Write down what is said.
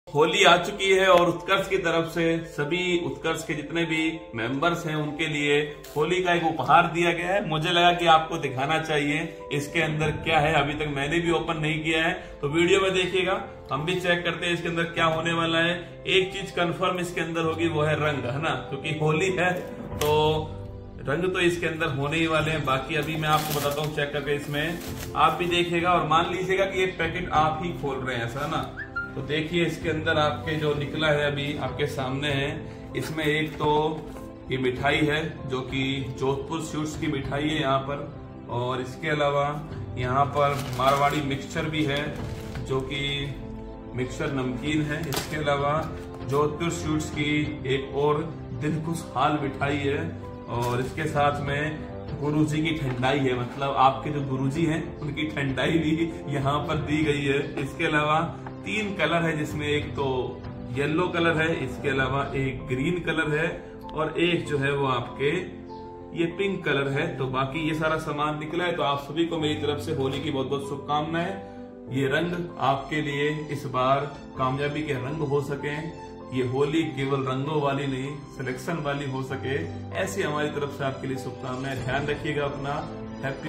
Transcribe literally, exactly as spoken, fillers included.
होली आ चुकी है और उत्कर्ष की तरफ से सभी उत्कर्ष के जितने भी मेंबर्स हैं उनके लिए होली का एक उपहार दिया गया है। मुझे लगा कि आपको दिखाना चाहिए इसके अंदर क्या है। अभी तक मैंने भी ओपन नहीं किया है, तो वीडियो में देखिएगा, हम भी चेक करते हैं इसके अंदर क्या होने वाला है। एक चीज कंफर्म इसके अंदर होगी, वो है रंग, है ना, क्योंकि होली है तो रंग तो इसके अंदर होने ही वाले हैं। बाकी अभी मैं आपको बताता हूँ चेक करके, इसमें आप भी देखिएगा और मान लीजिएगा कि ये पैकेट आप ही खोल रहे हैं, ऐसा ना। तो देखिए इसके अंदर आपके जो निकला है अभी आपके सामने है, इसमें एक तो ये मिठाई है जो कि जोधपुर स्वीट्स की मिठाई है यहाँ पर, और इसके अलावा यहाँ पर मारवाड़ी मिक्सचर भी है जो कि मिक्सचर नमकीन है। इसके अलावा जोधपुर स्वीट्स की एक और दिल खुशहाल मिठाई है, और इसके साथ में गुरुजी की ठंडाई है, मतलब आपके जो गुरुजी हैं उनकी ठंडाई भी यहाँ पर दी गई है। इसके अलावा तीन कलर है जिसमें एक तो येलो कलर है, इसके अलावा एक ग्रीन कलर है, और एक जो है वो आपके ये पिंक कलर है। तो बाकी ये सारा सामान निकला है। तो आप सभी को मेरी तरफ से होली की बहुत बहुत शुभकामनाएं। ये रंग आपके लिए इस बार कामयाबी के रंग हो सके, ये होली केवल रंगों वाली नहीं सिलेक्शन वाली हो सके, ऐसी हमारी तरफ से आपके लिए शुभकामनाएं। ध्यान रखिएगा अपना। हैप्पी